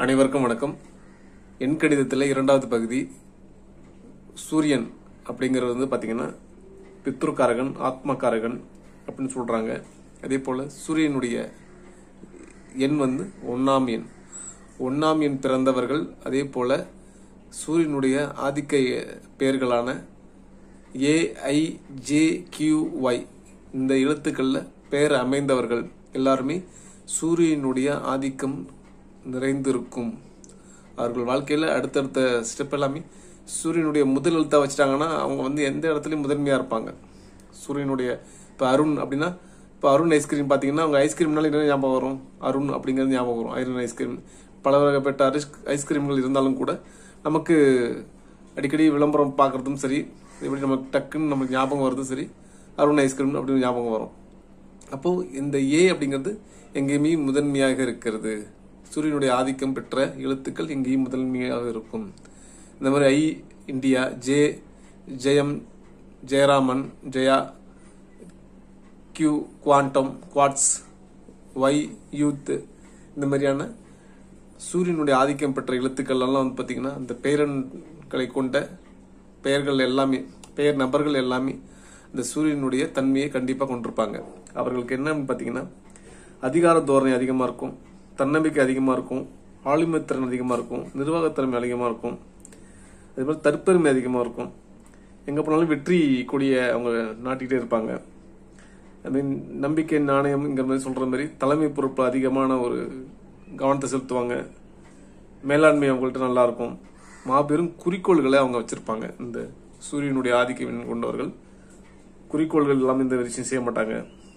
அனைவருக்கும் வணக்கம். எண் கணிதத்தில் இரண்டாவது பகுதி சூரியன் அப்படிங்கிறது வந்து பார்த்தீங்கன்னா பித்ருக்காரகன், ஆத்மகாரகன் அப்படின்னு சொல்றாங்க. அதே போல சூரியனுடைய எண் வந்து ஒன்னாம் எண். ஒன்னாம் எண் பிறந்தவர்கள் அதே போல சூரியனுடைய ஆதிக்க பெயர்களான AIJQY இந்த எழுத்துக்கள்ல பெயர் அமைந்தவர்கள் எல்லாருமே சூரியனுடைய ஆதிக்கம் நிறைந்திருக்கும். அவர்கள் வாழ்க்கையில அடுத்தடுத்த ஸ்டெப் எல்லாமே சூரியனுடைய முதல் எழுத்தா வச்சுட்டாங்கன்னா அவங்க வந்து எந்த இடத்துலயும் முதன்மையா இருப்பாங்க. சூரியனுடைய இப்ப அருண் அப்படின்னா இப்ப அருண் ஐஸ்கிரீம் பாத்தீங்கன்னா அவங்க ஐஸ்கிரீம்னால என்ன ஞாபகம் வரும்? அருண் அப்படிங்கிறது ஞாபகம் வரும். ஐரன் ஐஸ்கிரீம், பல வகைப்பட்ட ஐஸ்கிரீம்கள் இருந்தாலும் கூட நமக்கு அடிக்கடி விளம்பரம் பார்க்கறதும் சரி, எப்படி நமக்கு டக்குன்னு நமக்கு ஞாபகம் வருதும் சரி, அருண் ஐஸ்கிரீம் அப்படின்னு ஞாபகம் வரும். அப்போ இந்த ஏ அப்படிங்கிறது எங்கேயுமே முதன்மையாக இருக்கிறது. சூரியனுடைய ஆதிக்கம் பெற்ற எழுத்துக்கள் எங்கேயும் முதன்மையாக இருக்கும். இந்த மாதிரி I India, J Jayam, Jayaraman, Jaya, Q quantum, quarks, Y youth, இந்த மாதிரியான சூரியனுடைய ஆதிக்கம் பெற்ற எழுத்துக்கள் எல்லாம் வந்து பார்த்தீங்கன்னா அந்த பெயரன்களை கொண்ட பெயர்கள் எல்லாமே, பெயர் நபர்கள் எல்லாமே இந்த சூரியனுடைய தன்மையை கண்டிப்பாக கொண்டிருப்பாங்க. அவர்களுக்கு என்னன்னு பார்த்தீங்கன்னா அதிகார தோரணை அதிகமாக இருக்கும், தன்னம்பிக்கை அதிகமாக இருக்கும், ஆளுமைத்திறன் அதிகமாக இருக்கும், நிர்வாகத்திறமை அதிகமாக இருக்கும், அதே போல் தற்பெருமை அதிகமாக இருக்கும். எங்கே போனாலும் வெற்றி கொடிய அவங்க நாட்டிகிட்டே இருப்பாங்க. ஐ மீன் நம்பிக்கை நாணயம்ங்கிற மாதிரி சொல்கிற மாதிரி தலைமை பொறுப்பு அதிகமான ஒரு கவனத்தை செலுத்துவாங்க. மேலாண்மை அவங்கள்ட்ட நல்லா இருக்கும். மாபெரும் குறிக்கோள்களை அவங்க வச்சிருப்பாங்க. இந்த சூரியனுடைய ஆதிக்கம் கொண்டவர்கள் குறிக்கோள்கள் எல்லாமே இந்த விஷயம் செய்ய மாட்டாங்க.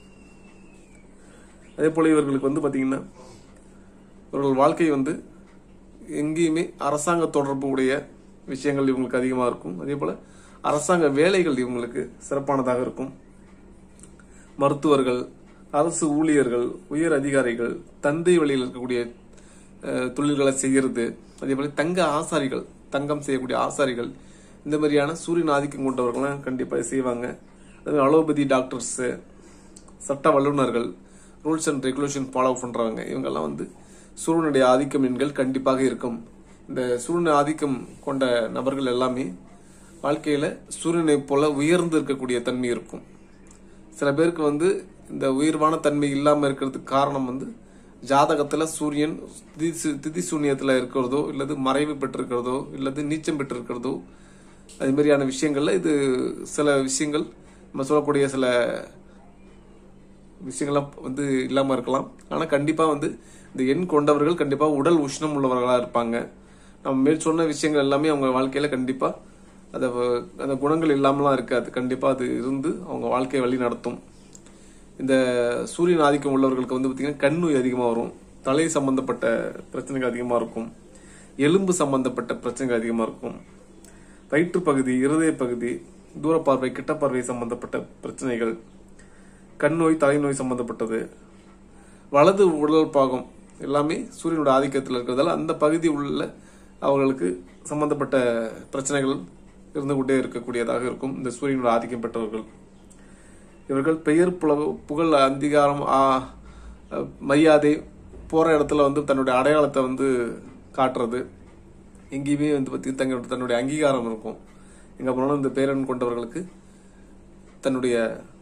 அதே போல இவர்களுக்கு வந்து பார்த்தீங்கன்னா இவர்கள் வாழ்க்கை வந்து எங்கேயுமே அரசாங்க தொடர்பு உடைய விஷயங்கள் இவங்களுக்கு அதிகமாக இருக்கும். அதே போல அரசாங்க வேலைகள் இவங்களுக்கு சிறப்பானதாக இருக்கும். மருத்துவர்கள், அரசு ஊழியர்கள், உயர் அதிகாரிகள், தந்தை வழியில் இருக்கக்கூடிய தொழில்களை செய்கிறது, அதே போல தங்க ஆசாரிகள், தங்கம் செய்யக்கூடிய ஆசாரிகள், இந்த மாதிரியான சூரியன் ஆதிக்கம் கொண்டவர்கள்லாம் கண்டிப்பாக செய்வாங்க. அதே அலோபதி டாக்டர்ஸ், சட்ட வல்லுநர்கள், ரூல்ஸ் அண்ட் ரெகுலேஷன் ஃபாலோ பண்றவங்க, இவங்கெல்லாம் வந்து சூரியனுடைய ஆதிக்கம் எண்கள் கண்டிப்பாக இருக்கும். இந்த சூரியன் ஆதிக்கம் கொண்ட நபர்கள் எல்லாமே வாழ்க்கையில சூரியனை போல உயர்ந்து இருக்கக்கூடிய தன்மை இருக்கும். சில பேருக்கு வந்து இந்த உயர்வான தன்மை இல்லாம இருக்கிறதுக்கு காரணம் வந்து ஜாதகத்துல சூரியன் திதி சூன்யத்துல இருக்கிறதோ, இல்லது மறைவு பெற்றிருக்கிறதோ, இல்லது நீச்சம் பெற்றிருக்கிறதோ, அது மாதிரியான விஷயங்கள்ல இது சில விஷயங்கள் நம்ம சொல்லக்கூடிய சில விஷயங்கள்லாம் வந்து இல்லாம இருக்கலாம். ஆனா கண்டிப்பா வந்து இந்த எண் கொண்டவர்கள் கண்டிப்பா உடல் உஷ்ணம் உள்ளவர்களா இருப்பாங்க. நம்ம மேல் சொன்ன விஷயங்கள் எல்லாமே அவங்க வாழ்க்கையில கண்டிப்பா அந்த குணங்கள் இல்லாமலாம் இருக்காது. கண்டிப்பா அது இருந்து அவங்க வாழ்க்கையை வழி நடத்தும். இந்த சூரியன் ஆதிக்கம் உள்ளவர்களுக்கு வந்து பாத்தீங்கன்னா கண் நோய் அதிகமா வரும், தலை சம்பந்தப்பட்ட பிரச்சனைகள் அதிகமா இருக்கும், எலும்பு சம்பந்தப்பட்ட பிரச்சனைகள் அதிகமா இருக்கும், வயிற்று பகுதி, இருதய பகுதி, தூர பார்வை, கிட்ட பார்வை சம்பந்தப்பட்ட பிரச்சனைகள், கண் நோய், தலைநோய் சம்பந்தப்பட்டது, வலது உடல் பாகம் எல்லாமே சூரியனோட ஆதிக்கத்தில் இருக்கிறதால அந்த பகுதி உள்ள அவர்களுக்கு சம்பந்தப்பட்ட பிரச்சனைகள் இருந்து கொண்டே இருக்கக்கூடியதாக இருக்கும். இந்த சூரியனோட ஆதிக்கம் பெற்றவர்கள் இவர்கள் பெயர், புகழ், அங்கீகாரம், மரியாதை, போற இடத்துல வந்து தன்னுடைய அடையாளத்தை வந்து காட்டுறது, எங்கேயுமே வந்து பத்தி தன்னுடைய அங்கீகாரம் இருக்கும். எங்க போனாலும் இந்த பேரன் கொண்டவர்களுக்கு தன்னுடைய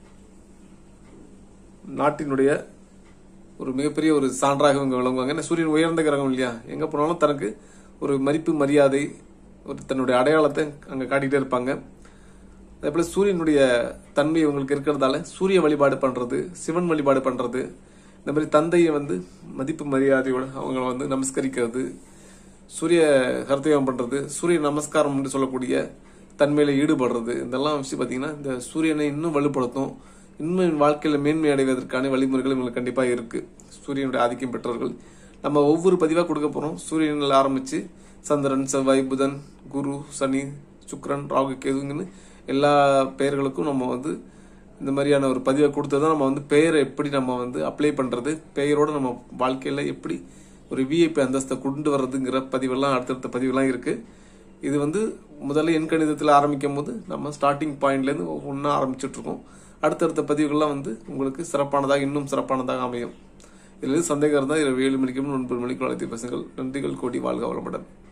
நாட்டினுடைய ஒரு மிகப்பெரிய ஒரு சான்றாக இவங்க விளங்குவாங்க. ஏன்னா சூரியன் உயர்ந்த கிரகம் இல்லையா, எங்க போனாலும் தனக்கு ஒரு மதிப்பு, மரியாதை, ஒரு தன்னுடைய அடையாளத்தை அங்க காட்டிகிட்டே இருப்பாங்க. அதே போல சூரியனுடைய தன்மை இவங்களுக்கு இருக்கிறதால சூரிய வழிபாடு பண்றது, சிவன் வழிபாடு பண்றது, இந்த மாதிரி தந்தையை வந்து மதிப்பு மரியாதையோட அவங்க வந்து நமஸ்கரிக்கிறது, சூரிய கர்த்தவியம் பண்றது, சூரிய நமஸ்காரம் என்று சொல்லக்கூடிய தன்மையில ஈடுபடுறது, இதெல்லாம் விஷயம் பாத்தீங்கன்னா இந்த சூரியனை இன்னும் வலுப்படுத்தும். இன்னும் வாழ்க்கையில மேன்மை அடைவதற்கான வழிமுறைகள் இவங்களுக்கு கண்டிப்பா இருக்கு. சூரியனுடைய ஆதிக்கம் பெற்றவர்கள் நம்ம ஒவ்வொரு பதிவா கொடுக்க போறோம். சூரியனில் ஆரம்பிச்சு சந்திரன், செவ்வாய், புதன், குரு, சனி, சுக்கிரன், ராகு, கேதுங்கன்னு எல்லா பெயர்களுக்கும் நம்ம வந்து இந்த மாதிரியான ஒரு பதிவை கொடுத்ததான் நம்ம வந்து பெயரை எப்படி நம்ம வந்து அப்ளை பண்றது, பெயரோட நம்ம வாழ்க்கையில எப்படி ஒரு விஐபி அந்தஸ்தை கொண்டு வர்றதுங்கிற பதிவெல்லாம் அடுத்தடுத்த பதிவெல்லாம் இருக்கு. இது வந்து முதல்ல எண் கணிதத்தில் ஆரம்பிக்கும் போது நம்ம ஸ்டார்டிங் பாயிண்ட்ல இருந்து ஒவ்வொன்றா ஆரம்பிச்சுட்டு இருக்கோம். அடுத்தடுத்த பதிவுகள்லாம் வந்து உங்களுக்கு சிறப்பானதாக, இன்னும் சிறப்பானதாக அமையும். இதில் சந்தேகம் இருந்தால் இரவு 7 மணிக்கும் 9 மணிக்கும் அழைத்து பேசுங்கள். நன்றிகள் கோடி. வாழ்க வளமுடன்.